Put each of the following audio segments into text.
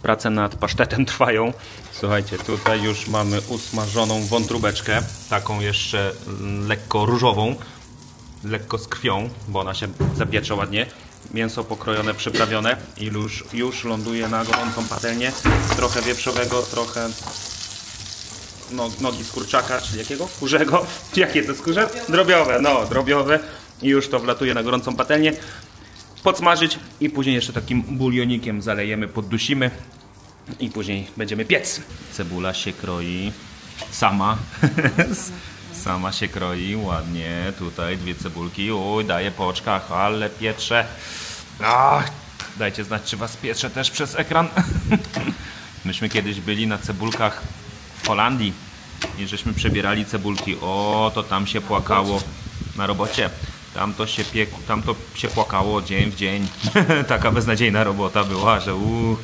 prace nad pasztetem trwają. Słuchajcie, tutaj już mamy usmażoną wątróbeczkę, taką jeszcze lekko różową, lekko z krwią, bo ona się zapiecze ładnie. Mięso pokrojone, przyprawione i już ląduje na gorącą patelnię. Trochę wieprzowego, trochę nogi z kurczaka, czyli jakiego? Kurzego? Jakie to skórze? Drobiowe, no drobiowe. I już to wlatuje na gorącą patelnię. Podsmażyć i później jeszcze takim bulionikiem zalejemy, poddusimy i później będziemy piec. Cebula się kroi sama. Sama się kroi ładnie. Tutaj 2 cebulki. Uj, daje po oczkach, ale pietrze. Ach, dajcie znać, czy was pietrze też przez ekran. Myśmy kiedyś byli na cebulkach w Holandii i żeśmy przebierali cebulki. O, to tam się płakało na robocie. Tam to się płakało dzień w dzień. Taka beznadziejna robota była, że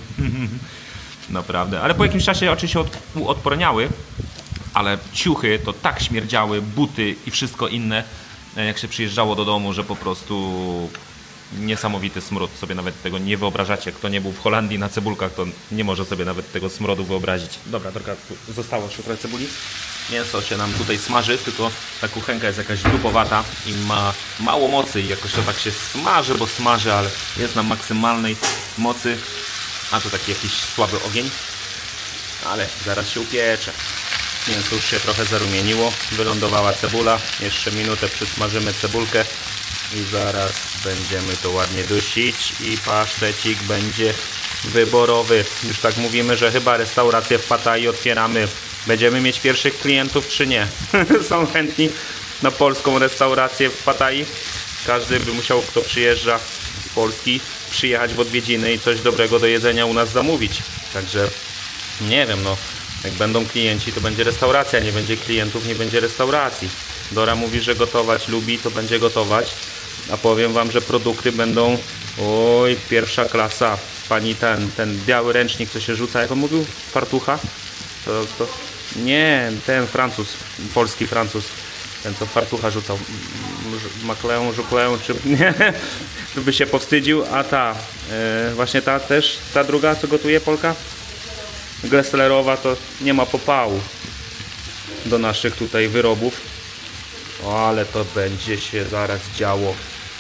naprawdę. Ale po jakimś czasie oczy się odporniały, ale ciuchy to tak śmierdziały, buty i wszystko inne, jak się przyjeżdżało do domu, że po prostu niesamowity smród. Sobie nawet tego nie wyobrażacie. Kto nie był w Holandii na cebulkach, to nie może sobie nawet tego smrodu wyobrazić. Dobra, trochę zostało jeszcze trochę cebuli. Mięso się nam tutaj smaży, tylko ta kuchenka jest jakaś dupowata i ma mało mocy i jakoś to tak się smaży, bo smaży, ale jest na maksymalnej mocy. A to taki jakiś słaby ogień, ale zaraz się upiecze. Mięso już się trochę zarumieniło, wylądowała cebula. Jeszcze minutę przysmażymy cebulkę i zaraz będziemy to ładnie dusić i pasztecik będzie wyborowy. Już tak mówimy, że chyba restaurację w Pattayie otwieramy. Będziemy mieć pierwszych klientów czy nie? Są chętni na polską restaurację w Pattayie? Każdy by musiał, kto przyjeżdża z Polski, przyjechać w odwiedziny i coś dobrego do jedzenia u nas zamówić. Także nie wiem, no jak będą klienci, to będzie restauracja, nie będzie klientów, nie będzie restauracji. Dora mówi, że gotować lubi, to będzie gotować. A powiem wam, że produkty będą, oj, pierwsza klasa. Pani ten biały ręcznik, co się rzuca, jak on mówił? Fartucha? To nie, ten Francuz, polski Francuz. Ten, co fartucha rzucał. Makleą, żukleą, czy nie? By się powstydził. A ta, właśnie ta też, ta druga, co gotuje Polka? Glesslerowa, to nie ma popału do naszych tutaj wyrobów. O, ale to będzie się zaraz działo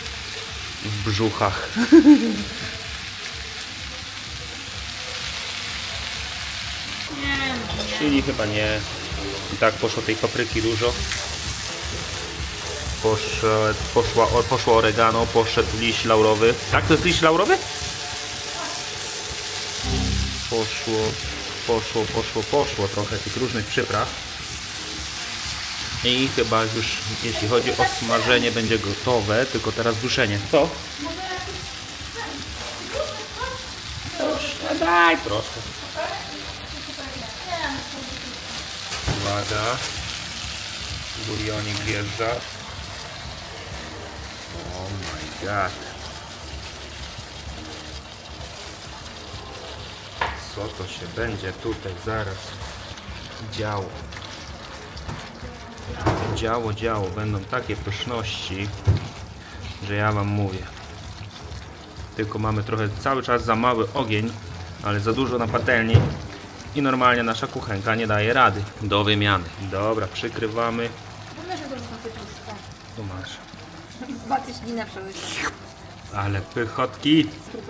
w brzuchach. Czyli chyba nie. I tak poszło tej papryki dużo. Poszło oregano, poszedł liść laurowy. Tak, to jest liść laurowy? Poszło trochę tych różnych przypraw. I chyba już, jeśli chodzi o smażenie, będzie gotowe, tylko teraz duszenie. Co? Daj troszkę. Uwaga. Bulionik wjeżdża. Oh my god. Co to się będzie tutaj zaraz działo? Działo. Będą takie pyszności, że ja wam mówię. Tylko mamy trochę cały czas za mały ogień, ale za dużo na patelni i normalnie nasza kuchenka nie daje rady do wymiany. Dobra, przykrywamy. Tu masz. Ale pychotki.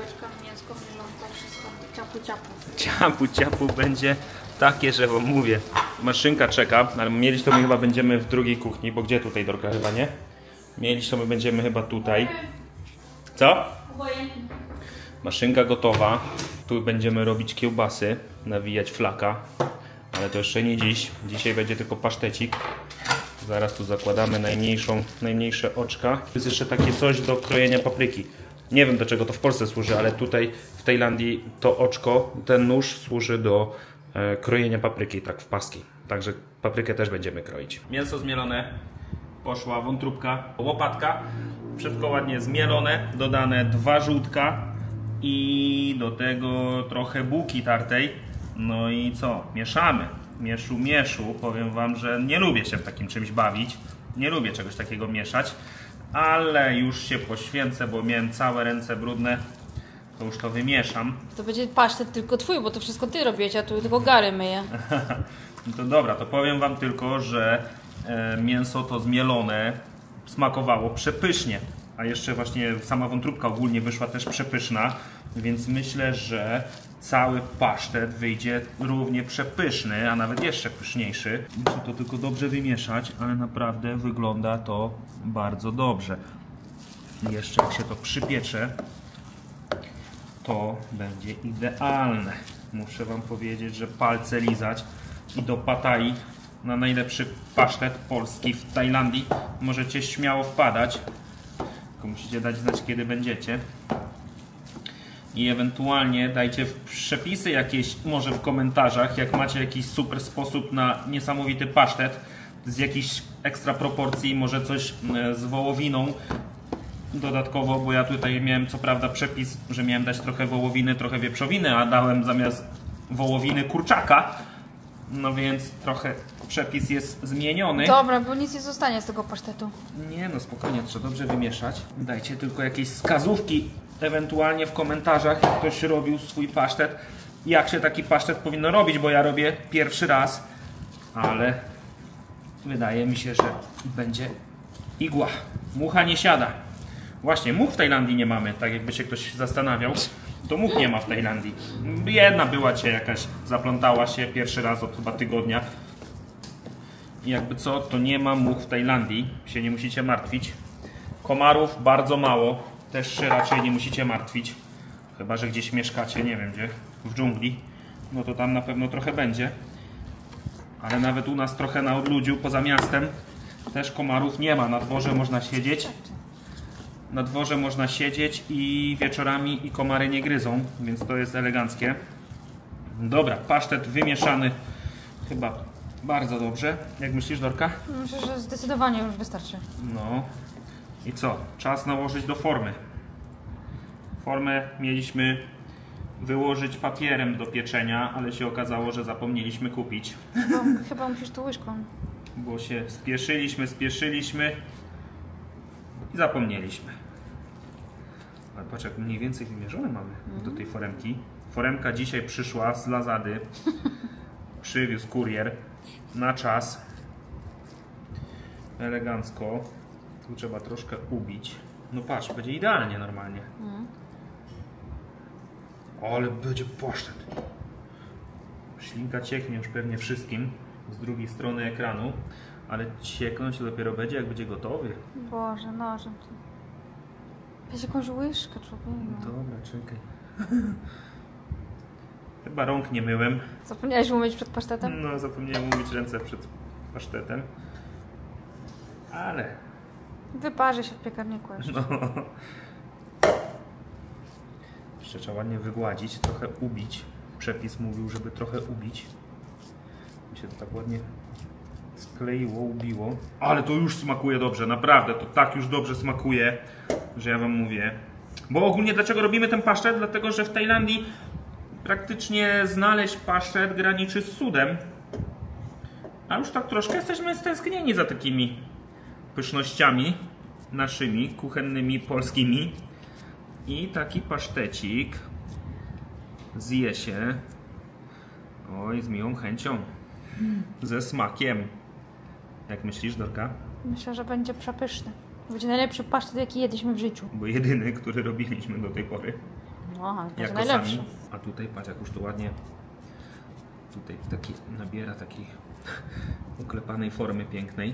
Ciapu będzie takie, że wam mówię. Maszynka czeka, ale mielić to my chyba będziemy w drugiej kuchni, bo gdzie tutaj, Dorka, chyba nie? Mielić to my będziemy chyba tutaj. Co? Maszynka gotowa. Tu będziemy robić kiełbasy, nawijać flaka. Ale to jeszcze nie dziś. Dzisiaj będzie tylko pasztecik. Zaraz tu zakładamy najmniejsze oczka. Jest jeszcze takie coś do krojenia papryki. Nie wiem, do czego to w Polsce służy, ale tutaj w Tajlandii to oczko, ten nóż służy do krojenia papryki, tak w paski. Także paprykę też będziemy kroić. Mięso zmielone, poszła wątróbka, łopatka, wszystko ładnie zmielone, dodane 2 żółtka i do tego trochę bułki tartej. No i co? Mieszamy. Mieszu. Powiem wam, że nie lubię się w takim czymś bawić. Nie lubię czegoś takiego mieszać. Ale już się poświęcę, bo miałem całe ręce brudne. to już to wymieszam. To będzie pasztet tylko twój, bo to wszystko ty robiłeś, a tu tylko Gary myje. No to dobra, to powiem wam tylko, że mięso to zmielone smakowało przepysznie. A jeszcze właśnie sama wątróbka ogólnie wyszła też przepyszna, więc myślę, że cały pasztet wyjdzie równie przepyszny, a nawet jeszcze pyszniejszy. Muszę to tylko dobrze wymieszać, ale naprawdę wygląda to bardzo dobrze. I jeszcze jak się to przypiecze, to będzie idealne. Muszę wam powiedzieć, że palce lizać i do Pattaya na najlepszy pasztet polski w Tajlandii możecie śmiało wpadać. Tylko musicie dać znać, kiedy będziecie. I ewentualnie dajcie przepisy jakieś może w komentarzach, jak macie jakiś super sposób na niesamowity pasztet z jakichś ekstra proporcji, może coś z wołowiną dodatkowo, bo ja tutaj miałem co prawda przepis, że miałem dać trochę wołowiny, trochę wieprzowiny, a dałem zamiast wołowiny kurczaka. No więc trochę przepis jest zmieniony. Dobra, bo nic nie zostanie z tego pasztetu. Nie no, spokojnie, trzeba dobrze wymieszać. Dajcie tylko jakieś wskazówki, ewentualnie w komentarzach, jak ktoś robił swój pasztet. Jak się taki pasztet powinno robić, bo ja robię pierwszy raz. Ale wydaje mi się, że będzie igła. Mucha nie siada. Właśnie, much w Tajlandii nie mamy, tak jakby się ktoś zastanawiał. To much nie ma w Tajlandii. Jedna była cię jakaś, zaplątała się pierwszy raz od chyba tygodnia. I jakby co, to nie ma much w Tajlandii, się nie musicie martwić. Komarów bardzo mało, też się raczej nie musicie martwić. Chyba że gdzieś mieszkacie, nie wiem gdzie, w dżungli, no to tam na pewno trochę będzie. Ale nawet u nas trochę na odludziu, poza miastem, też komarów nie ma. Na dworze można siedzieć. Na dworze można siedzieć i wieczorami i komary nie gryzą, więc to jest eleganckie. Dobra, pasztet wymieszany chyba bardzo dobrze. Jak myślisz, Dorka? Myślę, że zdecydowanie już wystarczy. No. I co? Czas nałożyć do formy. Formę mieliśmy wyłożyć papierem do pieczenia, ale się okazało, że zapomnieliśmy kupić. Chyba musisz tu łyżką. Bo się spieszyliśmy i zapomnieliśmy. Ale patrz, jak mniej więcej wymierzone mamy do tej foremki. Foremka dzisiaj przyszła z Lazady. Przywiózł kurier na czas. Elegancko. Tu trzeba troszkę ubić. No patrz, będzie idealnie normalnie. Ale będzie pasztet. Ślinka cieknie już pewnie wszystkim z drugiej strony ekranu, ale cieknąć dopiero będzie, jak będzie gotowy. Boże, nożem. Weź jakąś łyżkę, człowieku. Dobra, czekaj. Chyba rąk nie myłem. Zapomniałeś umyć przed pasztetem? No, zapomniałem umyć ręce przed pasztetem. Ale... Wyparzy się w piekarniku jeszcze. No. Jeszcze trzeba ładnie wygładzić, trochę ubić. Przepis mówił, żeby trochę ubić. Mi się to tak ładnie skleiło, ubiło. Ale to już smakuje dobrze, naprawdę. To tak już dobrze smakuje, że ja wam mówię. Bo ogólnie dlaczego robimy ten pasztet? Dlatego, że w Tajlandii praktycznie znaleźć pasztet graniczy z cudem. A już tak troszkę jesteśmy stęsknieni za takimi pysznościami naszymi, kuchennymi, polskimi. I taki pasztecik zje się, oj, z miłą chęcią, ze smakiem. Jak myślisz, Dorka? Myślę, że będzie przepyszny. Będzie najlepszy pasztet, jaki jedliśmy w życiu. Bo jedyny, który robiliśmy do tej pory. No, ale będzie jako najlepszy. sami. A tutaj, patrz, jak już to ładnie tutaj taki nabiera takiej uklepanej formy pięknej.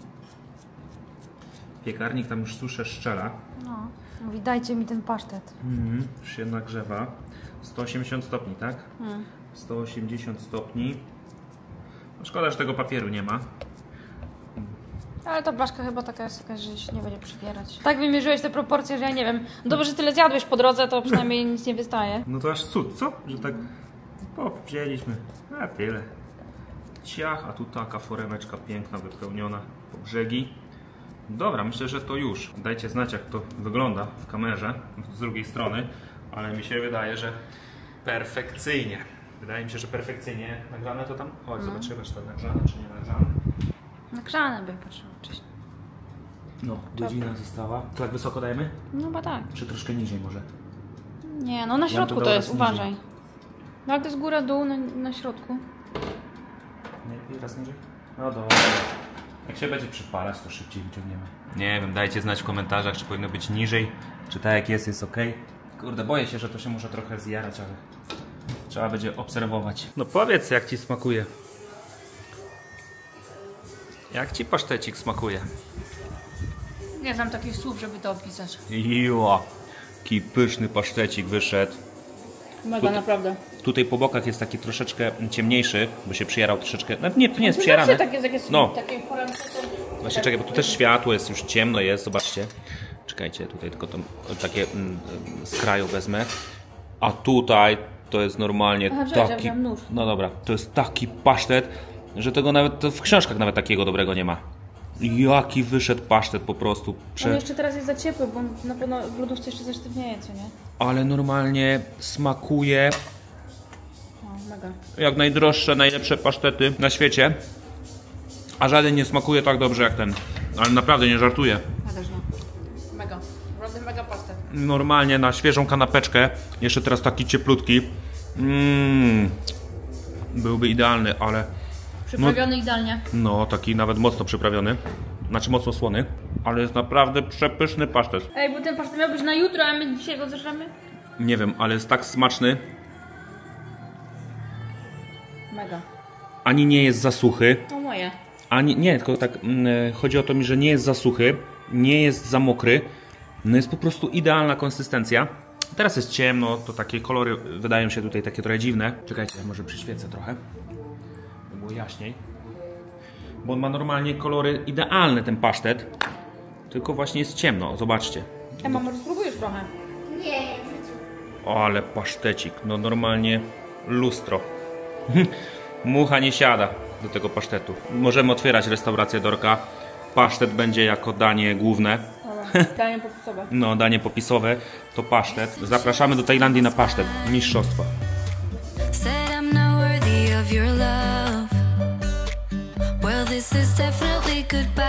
Piekarnik tam już susze szczela. No, mówi, dajcie mi ten pasztet. Już się nagrzewa. 180 stopni, tak? 180 stopni. No szkoda, że tego papieru nie ma. Ale ta blaszka chyba taka jest jakaś, że się nie będzie przybierać. Tak wymierzyłeś te proporcje, że ja nie wiem. Dobrze, że tyle zjadłeś po drodze, to przynajmniej nic nie wystaje. No to aż cud, co? Że tak wzięliśmy. A tyle. Ciach, a tu taka foremeczka piękna, wypełniona po brzegi. Dobra, myślę, że to już. Dajcie znać, jak to wygląda w kamerze z drugiej strony, ale mi się wydaje, że perfekcyjnie. Wydaje mi się, że perfekcyjnie. Nagrane to tam? Chodź, zobaczymy, czy to nagrzane, czy nie nagrzane. Nagrzane bym patrzyła wcześniej. No, godzina została. To jak wysoko dajemy? No chyba tak. Czy troszkę niżej może? Nie, no na środku to jest, uważaj. No ale to jest góra, dół, na środku. Nie, raz niżej? No dobra. Jak się będzie przypalać, to szybciej wyciągniemy. Nie wiem, dajcie znać w komentarzach, czy powinno być niżej, czy tak jak jest ok. Kurde, boję się, że to się może trochę zjarać, ale trzeba będzie obserwować. No powiedz, jak ci smakuje. Jak ci pasztecik smakuje? Nie znam takich słów, żeby to opisać. Jua, jaki pyszny pasztecik wyszedł. Mega, naprawdę. Tutaj po bokach jest taki troszeczkę ciemniejszy, bo się przyjarał troszeczkę. No nie, to nie jest przyjarane. Tak jest, jak jest No. takiej foremce, to... Właśnie czekaj, bo tu też światło jest, już ciemno jest, zobaczcie. Czekajcie, tutaj tylko to, takie z kraju wezmę. A tutaj to jest normalnie taki... No dobra, to jest taki pasztet, że tego nawet w książkach nawet takiego dobrego nie ma. Jaki wyszedł pasztet po prostu. On jeszcze teraz jest za ciepły, bo na pewno w lodówce jeszcze zasztywnieje, co nie? Ale normalnie smakuje Mega. jak najdroższe, najlepsze pasztety na świecie. A żaden nie smakuje tak dobrze jak ten. Ale naprawdę nie żartuję. Ja też nie. Mega. Naprawdę mega pastet. Normalnie na świeżą kanapeczkę. Jeszcze teraz taki cieplutki. Byłby idealny, ale... Przyprawiony idealnie. No, taki nawet mocno przyprawiony. Znaczy mocno słony. Ale jest naprawdę przepyszny pasztet. Ej, bo ten pasztet miał być na jutro, a my dzisiaj go zeszamy? Nie wiem, ale jest tak smaczny. Mega. Ani nie jest za suchy. To moje. Ani, nie, tylko tak chodzi o to mi, że nie jest za suchy. Nie jest za mokry. No jest po prostu idealna konsystencja. Teraz jest ciemno, to takie kolory wydają się tutaj takie trochę dziwne. Czekajcie, ja może przyświecę trochę. By było jaśniej. Bo on ma normalnie kolory idealne, ten pasztet. Tylko właśnie jest ciemno, zobaczcie. Ema, może spróbujesz trochę? Nie, w życiu. O, ale pasztecik, no normalnie lustro. Mucha nie siada do tego pasztetu. Możemy otwierać restaurację Dorka. Pasztet będzie jako danie główne. Danie popisowe. No, danie popisowe to pasztet. Zapraszamy do Tajlandii na pasztet. Mistrzostwa. Said I'm not worthy of your love. Well, this is definitely goodbye.